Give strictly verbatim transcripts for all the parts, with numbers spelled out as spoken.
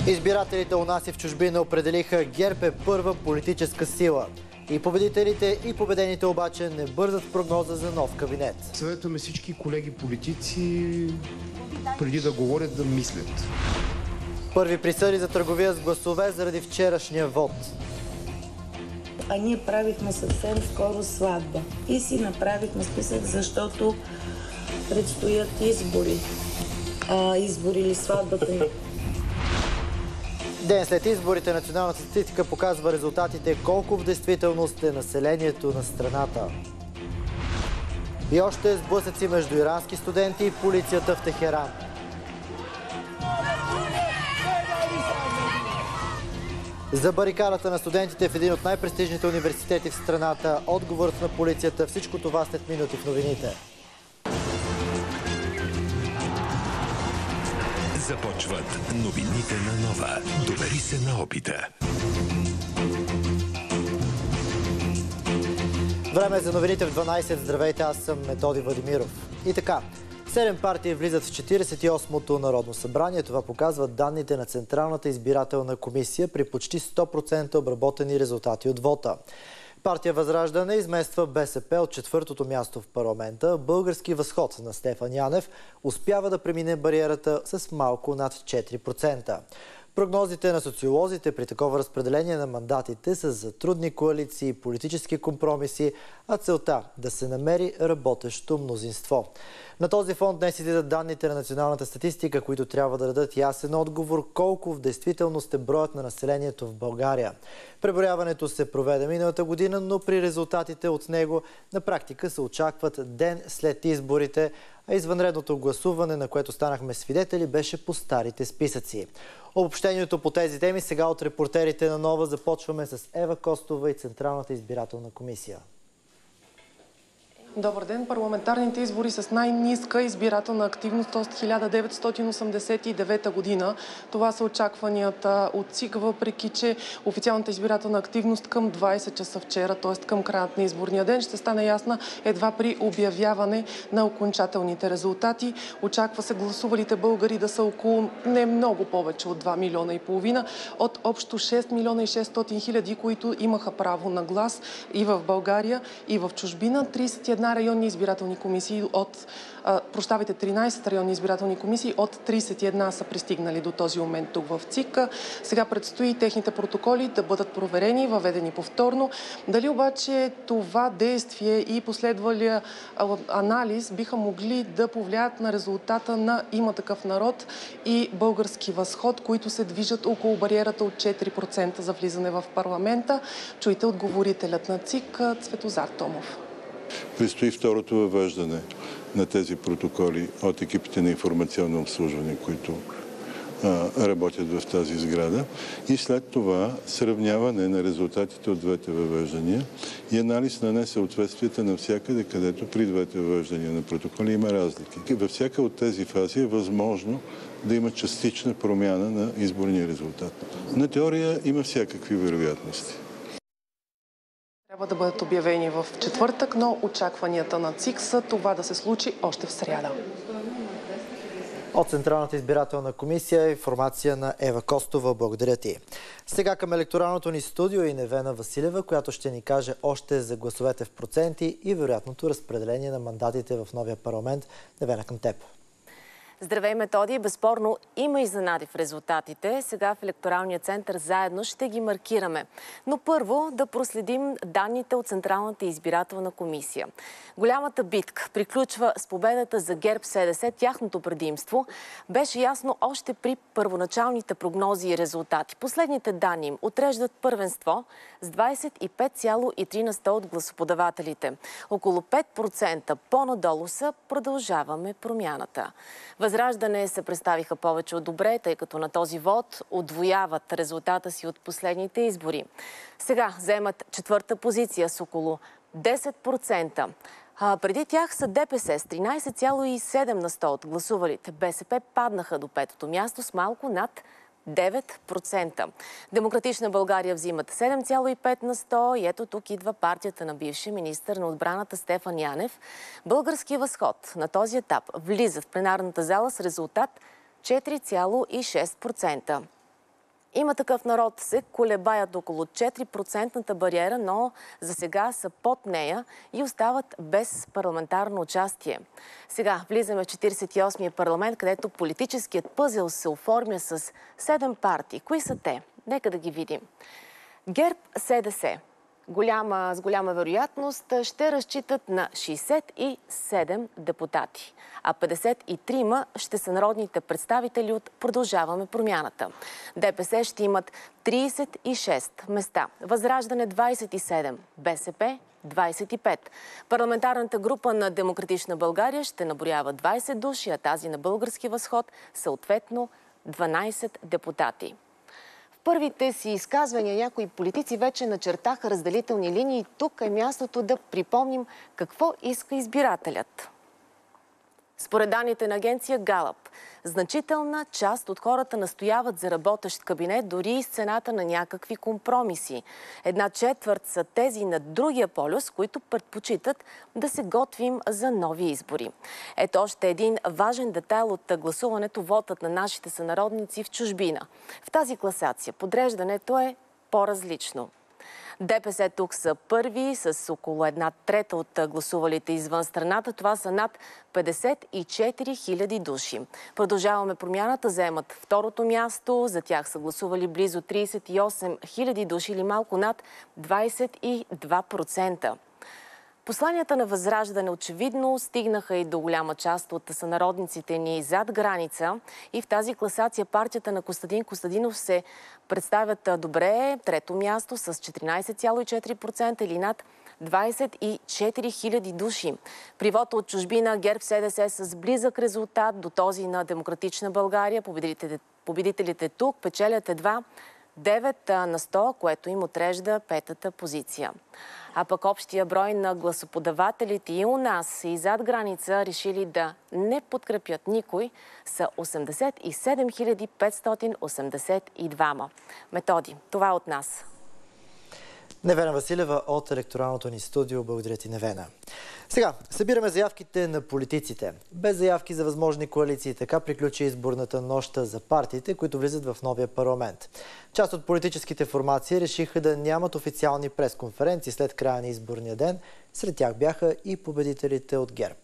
Избирателите у нас и в чужбина определиха ГЕРБ е първа политическа сила. И победителите, и победените обаче не бързат в прогноза за нов кабинет. Съветваме всички колеги политици, преди да говорят, да мислят. Първи присъди за търговия с гласове заради вчерашния вод. А ние правихме съвсем скоро сватба. И си направихме списък, защото предстоят избори. А, избори или сватбата ни. Ден след изборите националната статистика показва резултатите колко в действителност е населението на страната. И още сблъсъци между ирански студенти и полицията в Техеран. За барикадата на студентите в един от най-престижните университети в страната, отговорът на полицията, всичко това след минути в новините. Започват новините на Нова. Довери се на опита. Време за новините в дванайсет. Здравейте, аз съм Методи Владимиров. И така, седем партии влизат в четирийсет и осмото Народно събрание. Това показват данните на Централната избирателна комисия при почти сто процента обработени резултати от вота. Партия Възраждане измества БСП от четвъртото място в парламента. Български възход на Стефан Янев успява да премине бариерата с малко над четири процента. Прогнозите на социолозите при такова разпределение на мандатите са за трудни коалиции и политически компромиси, а целта да се намери работещо мнозинство. На този фон днес излизат данните на националната статистика, които трябва да дадат ясен отговор колко в действителност е броят на населението в България. Преброяването се проведе миналата година, но при резултатите от него на практика се очакват ден след изборите, а извънредното гласуване, на което станахме свидетели, беше по старите списъци. Обобщението по тези теми сега от репортерите на Нова. Започваме с Ева Костова и Централната избирателна комисия. Добър ден! Парламентарните избори с най-ниска избирателна активност от хиляда деветстотин осемдесет и девета година. Това са очакванията от ЦИК, въпреки че официалната избирателна активност към двайсет часа вчера, т.е. към краят на изборния ден, ще стане ясна едва при обявяване на окончателните резултати. Очаква се гласувалите българи да са около не много повече от два милиона и половина от общо шест милиона и шестстотин хиляди, които имаха право на глас и в България, и в чужбина. трийсет и една районни избирателни комисии от, а, прощавайте, тринайсет районни избирателни комисии от трийсет и една са пристигнали до този момент тук в ЦИК. Сега предстои техните протоколи да бъдат проверени, въведени повторно. Дали обаче това действие и последвалия анализ биха могли да повлияят на резултата на Има такъв народ и Български възход, които се движат около бариерата от четири процента за влизане в парламента? Чуйте отговорителят на ЦИК Цветозар Томов. Предстои второто въвеждане на тези протоколи от екипите на информационно обслужване, които а, работят в тази сграда. И след това сравняване на резултатите от двете въвеждания и анализ на несъответствията навсякъде, където при двете въвеждания на протоколи има разлики. Във всяка от тези фази е възможно да има частична промяна на изборния резултат. На теория има всякакви вероятности. Трябва да бъдат обявени в четвъртък, но очакванията на ЦИК са това да се случи още в сряда. От Централната избирателна комисия информация на Ева Костова. Благодаря ти. Сега към електоралното ни студио и Невена Василева, която ще ни каже още за гласовете в проценти и вероятното разпределение на мандатите в новия парламент. Невена, към теб. Здравей, Методи! Безспорно има изненади в резултатите. Сега в електоралния център заедно ще ги маркираме. Но първо да проследим данните от Централната избирателна комисия. Голямата битка приключва с победата за ГЕРБ-СДС. Тяхното предимство беше ясно още при първоначалните прогнози и резултати. Последните данни им отреждат първенство с двайсет и пет цяло и три на сто от гласоподавателите. Около пет процента по-надолу са Продължаваме промяната. Възраждане се представиха повече от добре, тъй като на този вод удвояват резултата си от последните избори. Сега заемат четвърта позиция с около десет процента. А преди тях са ДПС с тринайсет цяло и седем на сто от гласувалите. БСП паднаха до петото място с малко над девет процента. Демократична България взимат седем цяло и пет на сто и ето тук идва партията на бившия министър на отбраната Стефан Янев. Български възход на този етап влиза в пленарната зала с резултат четири цяло и шест процента. Има такъв народ се колебаят около четири процентната бариера, но за сега са под нея и остават без парламентарно участие. Сега влизаме в четиридесет и осмия парламент, където политическият пъзел се оформя с седем партии. Кои са те? Нека да ги видим. ГЕРБ СДС. Голяма, с голяма вероятност ще разчитат на шейсет и седем депутати, а петдесет и три ще са народните представители от Продължаваме промяната. ДПС ще имат тридесет и шест места, Възраждане двадесет и седем, БСП двадесет и пет. Парламентарната група на Демократична България ще наброява двадесет души, а тази на Български възход съответно дванадесет депутати. Първите си изказвания някои политици вече начертаха разделителни линии. Тук е мястото да припомним какво иска избирателят. Според данните на агенция Галап, значителна част от хората настояват за работещ кабинет дори и с цената на някакви компромиси. Една четвърт са тези на другия полюс, които предпочитат да се готвим за нови избори. Ето още един важен детайл от гласуването, вотът на нашите сънародници в чужбина. В тази класация подреждането е по-различно. ДПС тук са първи с около една трета от гласувалите извън страната. Това са над петдесет и четири хиляди души. Продължаваме промяната, заемат второто място. За тях са гласували близо тридесет и осем хиляди души или малко над двадесет и два процента. Посланията на Възраждане очевидно стигнаха и до голяма част от сънародниците ни зад граница и в тази класация партията на Костадин Костадинов се представят добре. Трето място с четиринадесет цяло и четири процента или над двадесет и четири хиляди души. При вота от чужбина ГЕРБ СДС с близък резултат до този на Демократична България. Победителите, победителите тук печелят едва девет на сто, което им отрежда петата позиция. А пък общия брой на гласоподавателите и у нас, и зад граница решили да не подкрепят никой са осемдесет и седем хиляди петстотин осемдесет и два. Методи, това е от нас. Невена Василева от електоралното ни студио. Благодаря ти, Невена. Сега, събираме заявките на политиците. Без заявки за възможни коалиции, така приключи изборната нощ за партиите, които влизат в новия парламент. Част от политическите формации решиха да нямат официални пресконференции след края на изборния ден. Сред тях бяха и победителите от ГЕРБ.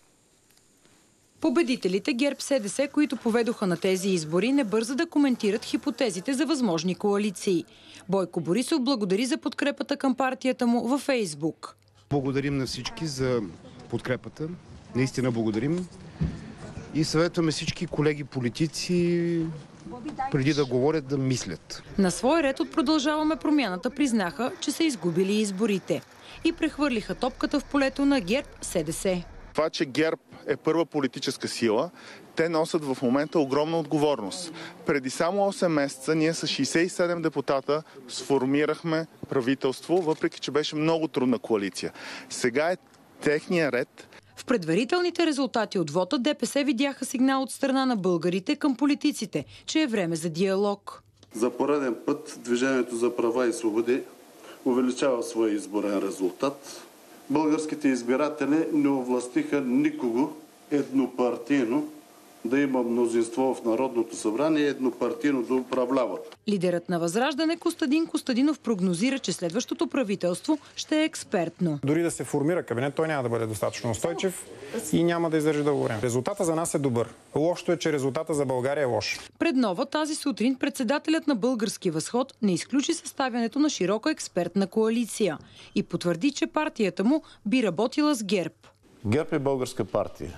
Победителите ГЕРБ СДС, които поведоха на тези избори, не бърза да коментират хипотезите за възможни коалиции. Бойко Борисов благодари за подкрепата към партията му във Фейсбук. Благодарим на всички за подкрепата. Наистина благодарим. И съветваме всички колеги политици, преди да говорят, да мислят. На свой ред от Продължаваме промяната признаха, че са изгубили изборите и прехвърлиха топката в полето на ГЕРБ СДС. Това, че ГЕРБ е първа политическа сила, те носят в момента огромна отговорност. Преди само осем месеца ние с шейсет и седем депутата сформирахме правителство, въпреки че беше много трудна коалиция. Сега е техния ред. В предварителните резултати от вота ДПС видяха сигнал от страна на българите към политиците, че е време за диалог. За пореден път Движението за права и свободи увеличава своя изборен резултат. Българските избиратели не овластиха никого еднопартийно да има мнозинство в Народното събрание и еднопартийно да управлява. Лидерът на Възраждане Костадин Костадинов прогнозира, че следващото правителство ще е експертно. Дори да се формира кабинет, той няма да бъде достатъчно устойчив и няма да издържи дълго време. Резултата за нас е добър. Лошото е, че резултата за България е лош. Пред нова тази сутрин председателят на Български възход не изключи съставянето на широка експертна коалиция и потвърди, че партията му би работила с ГЕРБ. ГЕРБ е българска партия.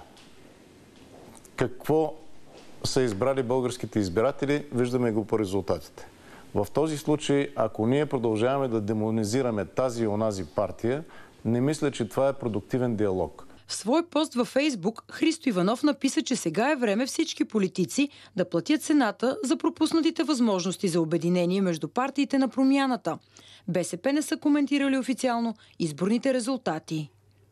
Какво са избрали българските избиратели, виждаме го по резултатите. В този случай, ако ние продължаваме да демонизираме тази и онази партия, не мисля, че това е продуктивен диалог. В свой пост във Фейсбук Христо Иванов написа, че сега е време всички политици да платят цената за пропуснатите възможности за обединение между партиите на промяната. БСП не са коментирали официално изборните резултати.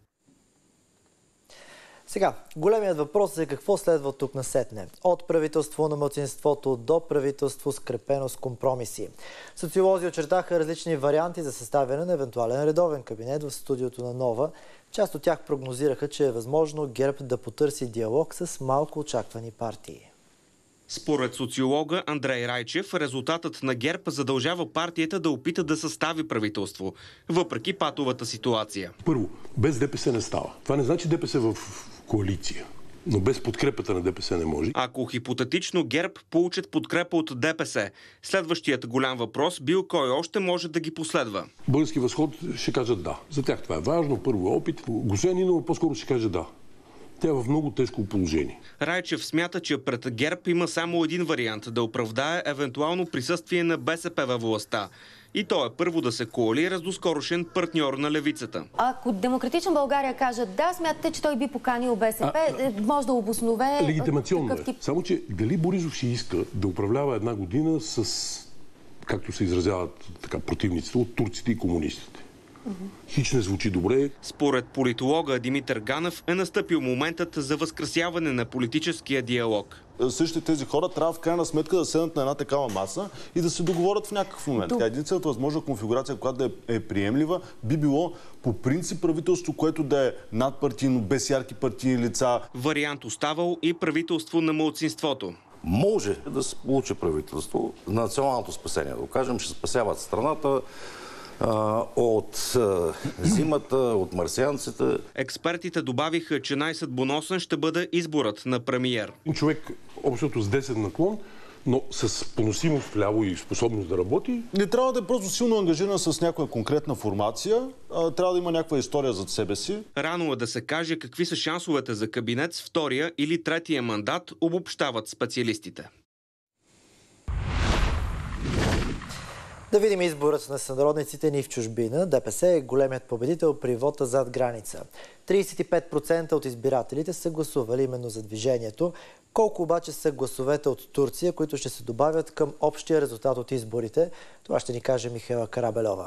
Сега, големият въпрос е какво следва тук насетне. От правителство на малцинството до правителство скрепено с компромиси. Социолози очертаха различни варианти за съставяне на евентуален редовен кабинет в студиото на Нова. Част от тях прогнозираха, че е възможно ГЕРБ да потърси диалог с малко очаквани партии. Според социолога Андрей Райчев, резултатът на ГЕРБ задължава партията да опита да състави правителство, въпреки патовата ситуация. Първо, без ДПС не става. Това не значи ДПС в коалиция. Но без подкрепата на ДПС не може. Ако хипотетично ГЕРБ получат подкрепа от ДПС, следващият голям въпрос бил кой още може да ги последва. Български възход ще кажат да. За тях това е важно. Първо е опит. Госпожа Нинова по-скоро ще каже да. Тя е в много тежко положение. Райчев смята, че пред ГЕРБ има само един вариант да оправдае евентуално присъствие на БСП във властта. И то е първо да се коалира с доскорошен партньор на левицата. Ако Демократична България кажат да, смятате, че той би поканил БСП, а, може да обоснове... Легитимационно е. Тип... Само, че дали Борисов ще иска да управлява една година с, както се изразяват така, противниците от турците и комунистите. Хич не звучи добре. Според политолога Димитър Ганев е настъпил моментът за възкръсяване на политическия диалог. Същите тези хора трябва в крайна сметка да седнат на една такава маса и да се договорят в някакъв момент. Така, единствената възможна конфигурация, която да е, е приемлива, би било по принцип правителство, което да е надпартийно, без ярки партийни лица. Вариант оставал и правителство на малцинството. Може да се получи правителство, националното спасение, да кажем, ще спасяват страната от зимата, от марсианците. Експертите добавиха, че най-съдбоносен ще бъде изборът на премиер. Човек общото с десет наклон, но с поносимост вляво и способност да работи. Не трябва да е просто силно ангажиран с някоя конкретна формация, а трябва да има някаква история зад себе си. Рано е да се каже какви са шансовете за кабинет с втория или третия мандат, обобщават специалистите. Да видим изборът на сънародниците ни в чужбина. ДПС е големият победител при вота зад граница. тридесет и пет процента от избирателите са гласували именно за движението. Колко обаче са гласовете от Турция, които ще се добавят към общия резултат от изборите? Това ще ни каже Михаела Карабельова.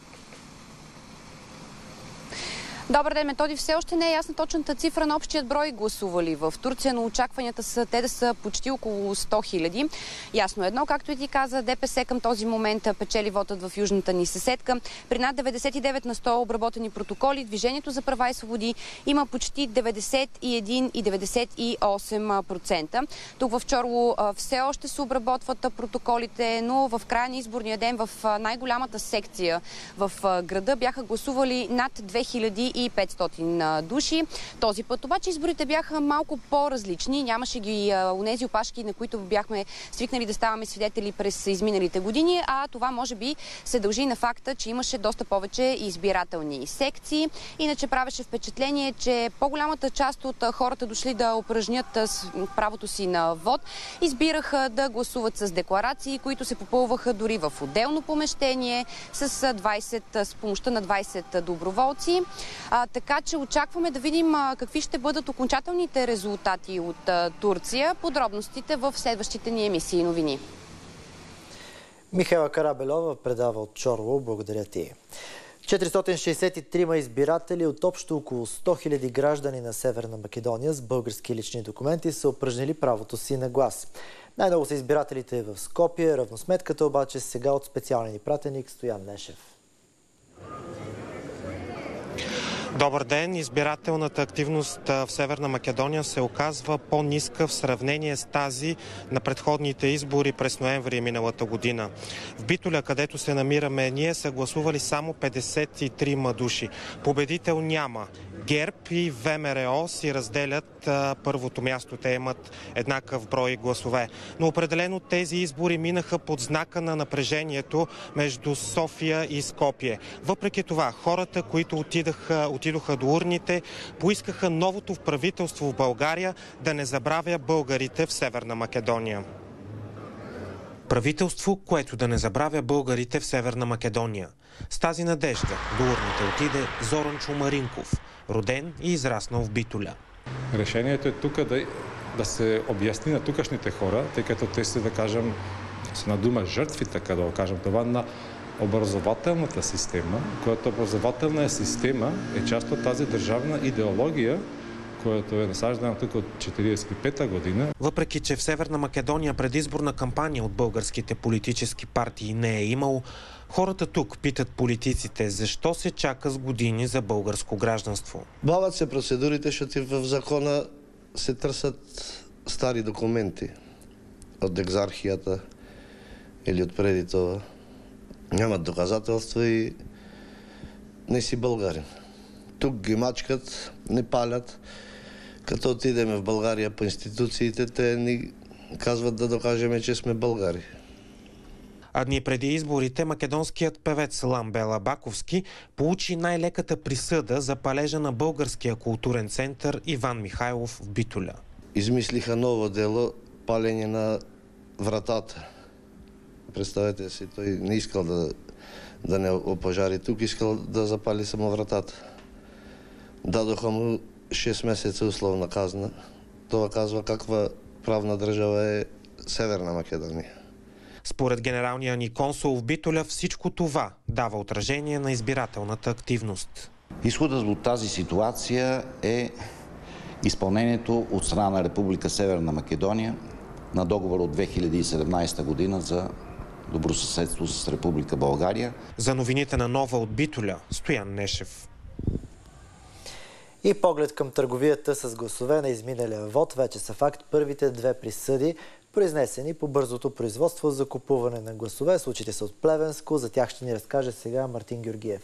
Добър ден, Методи. Все още не е ясна точната цифра на общият брой гласували в Турция, но очакванията са те да са почти около сто хиляди. Ясно едно, както и ти каза, ДПС към този момент печели вотът в южната ни съседка. При над деветдесет и девет на сто обработени протоколи, Движението за права и свободи има почти деветдесет и един и деветдесет и осем процента. Тук в Чорло все още се обработват протоколите, но в края на изборния ден в най-голямата секция в града бяха гласували над две хиляди и петстотин души. Този път обаче изборите бяха малко по-различни. Нямаше ги онези опашки, на които бяхме свикнали да ставаме свидетели през изминалите години, а това може би се дължи на факта, че имаше доста повече избирателни секции. Иначе правеше впечатление, че по-голямата част от хората дошли да упражнят правото си на вод, избираха да гласуват с декларации, които се попълваха дори в отделно помещение с, двайсет, с помощта на двайсет доброволци. А, така че очакваме да видим а, какви ще бъдат окончателните резултати от а, Турция. Подробностите в следващите ни емисии и новини. Михаела Карабельова предава от Чорло. Благодаря ти. четиристотин шейсет и три избиратели от общо около сто хиляди граждани на Северна Македония с български лични документи са упражнили правото си на глас. Най-много са избирателите в Скопие. Равносметката обаче сега от специалния ни пратеник Стоян Нешев. Добър ден! Избирателната активност в Северна Македония се оказва по-ниска в сравнение с тази на предходните избори през ноември миналата година. В Битоля, където се намираме ние, са гласували само петдесет и три души. Победител няма. ГЕРБ и ВМРО си разделят а, първото място. Те имат еднакъв брой гласове. Но определено тези избори минаха под знака на напрежението между София и Скопие. Въпреки това, хората, които отидаха, отидоха до урните, поискаха новото правителство в България да не забравя българите в Северна Македония. Правителство, което да не забравя българите в Северна Македония. С тази надежда до урните отиде Зоран Чумаринков, роден и израснал в Битоля. Решението е тук да, да се обясни на тукашните хора, тъй като те са, да кажем, са на дума жертви, така да го кажем, това на образователната система, която образователна система е част от тази държавна идеология, която е насаждана тук от четирийсет и пета година. Въпреки че в Северна Македония предизборна кампания от българските политически партии не е имало, хората тук питат политиците защо се чака с години за българско гражданство. Бават се процедурите, защото в закона се търсят стари документи. от екзархията или от преди това. Нямат доказателства и не си българин. Тук ги мачкат, не палят. Като отидем в България по институциите, те ни казват да докажем, че сме българи. А дни преди изборите македонският певец Ламбела Баковски получи най-леката присъда за палежа на българския културен център Иван Михайлов в Битоля. Измислиха ново дело палене на вратата. Представете си, той не искал да, да не опожари тук, искал да запали само вратата. Дадоха му шест месеца условна казна. Това казва каква правна държава е Северна Македония. Според генералния ни консул в Битоля, всичко това дава отражение на избирателната активност. Изходът от тази ситуация е изпълнението от страна на Република Северна Македония на договор от две хиляди и седемнадесета година за добросъседство с Република България. За новините на Нова от Битоля, Стоян Нешев. И поглед към търговията с гласове на изминалия вод вече са факт първите две присъди, произнесени по бързото производство за купуване на гласове. Случаите са от Плевенско. За тях ще ни разкаже сега Мартин Георгиев.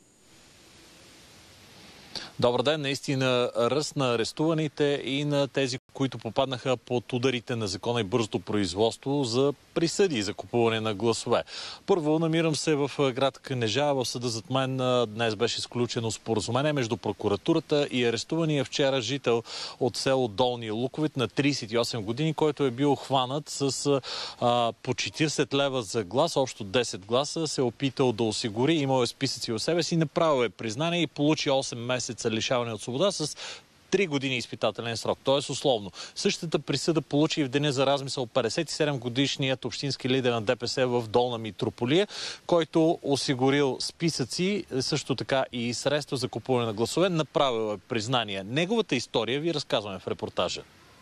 Добър ден! Наистина ръст на арестуваните и на тези, които попаднаха под ударите на закона и бързото производство за присъди за купуване на гласове. Първо, намирам се в град Кнежа. В съда зад мен днес беше изключено споразумение между прокуратурата и арестувания вчера жител от село Долни Луковит на тридесет и осем години, който е бил хванат с а, по четиридесет лева за глас, общо десет гласа, се е опитал да осигури, имал е списъци у себе си, направил е признание и получи осем месеца лишаване от свобода с три години изпитателен срок, т.е. условно. Същата присъда получи и в деня за размисъл петдесет и седем годишният общински лидер на ДПС в Долна Митрополия, който осигурил списъци, също така и средства за купуване на гласове, направил е признание. Неговата история ви разказваме в репортажа.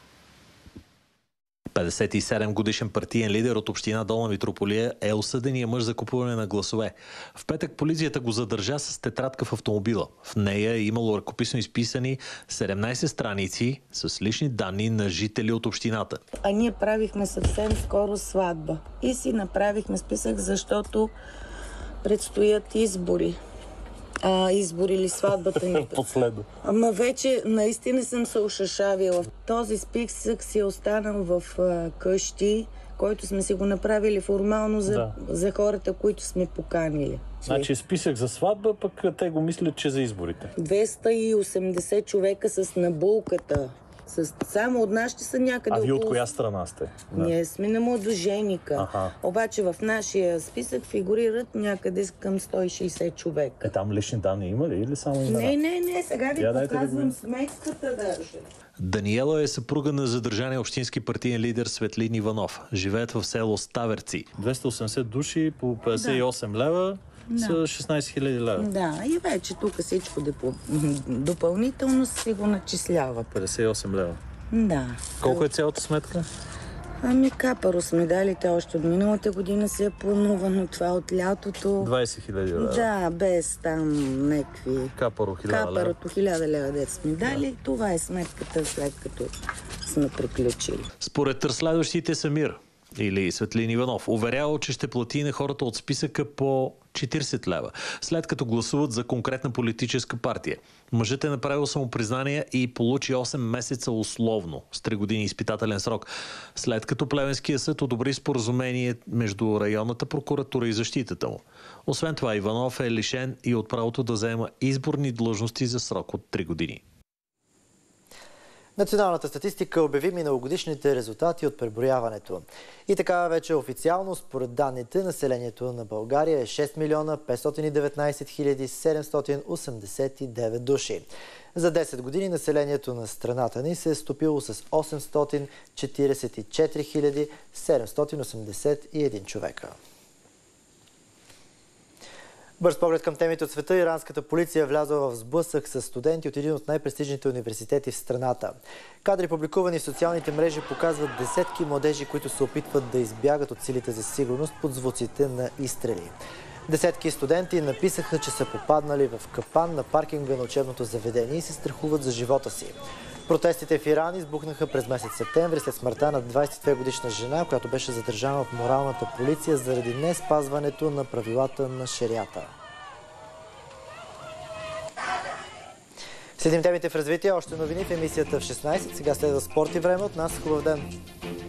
петдесет и седем годишен партиен лидер от община Долна Митрополия е осъдения мъж за купуване на гласове. В петък полицията го задържа с тетрадка в автомобила. В нея е имало ръкописно изписани седемнадесет страници с лични данни на жители от общината. А ние правихме съвсем скоро сватба. И си направихме списък, защото предстоят избори. А, избори ли сватбата ни? Последно. Ама вече наистина съм се ушашавила. Този списък си е останал в а, къщи, който сме си го направили формално за, да. за хората, които сме поканили. Значи списък за сватба, пък те го мислят, че за изборите. двеста и осемдесет човека с набулката. С... Само от нас ще са някъде. А вие около... от коя страна сте? Да. Ние сме на младоженика. Аха. Обаче в нашия списък фигурират някъде към сто и шейсет човека. Е, там лични данни има ли или само имена? Не, не, не. Сега ви Я показвам да сметката даже. Даниела е съпруга на задържания общински партиен лидер Светлин Иванов. Живеят в село Ставерци. двеста и осемдесет души по петдесет и осем лева. Да. С шестнадесет хиляди лева. Да, и вече тук всичко депо... допълнително си го начисляват. петдесет и осем лева. Да. Колко е цялата сметка? Ами капаро с медалите още от миналата година се е планувано това от лятото. двадесет хиляди лева. Да, без там някакви... Капаро хиляда лева. Капарото хиляда лева дет с медали. Да. Това е сметката след като сме приключили. Според разследващите Самир или Светлин Иванов уверява, че ще плати на хората от списъка по четиридесет лева, след като гласуват за конкретна политическа партия. Мъжът е направил самопризнание и получи осем месеца условно с три години изпитателен срок, след като Плевенския съд одобри споразумение между районната прокуратура и защитата му. Освен това, Иванов е лишен и от правото да заема изборни длъжности за срок от три години. Националната статистика обяви миналогодишните резултати от преброяването. И така вече официално, според данните, населението на България е шест милиона петстотин и деветнадесет хиляди седемстотин осемдесет и девет души. За десет години населението на страната ни се е стопило с осемстотин четиридесет и четири хиляди седемстотин осемдесет и един човека. Бърз поглед към темите от света. Иранската полиция е влязла в сблъсък с студенти от един от най-престижните университети в страната. Кадри, публикувани в социалните мрежи, показват десетки младежи, които се опитват да избягат от силите за сигурност под звуците на изстрели. Десетки студенти написаха, че са попаднали в капан на паркинга на учебното заведение и се страхуват за живота си. Протестите в Иран избухнаха през месец септември след смъртта на двадесет и две годишна жена, която беше задържана от моралната полиция заради не спазването на правилата на шерията. Следим темите в развитие. Още новини в емисията в шестнадесет. Сега следва спорт и време от нас. Хубав ден!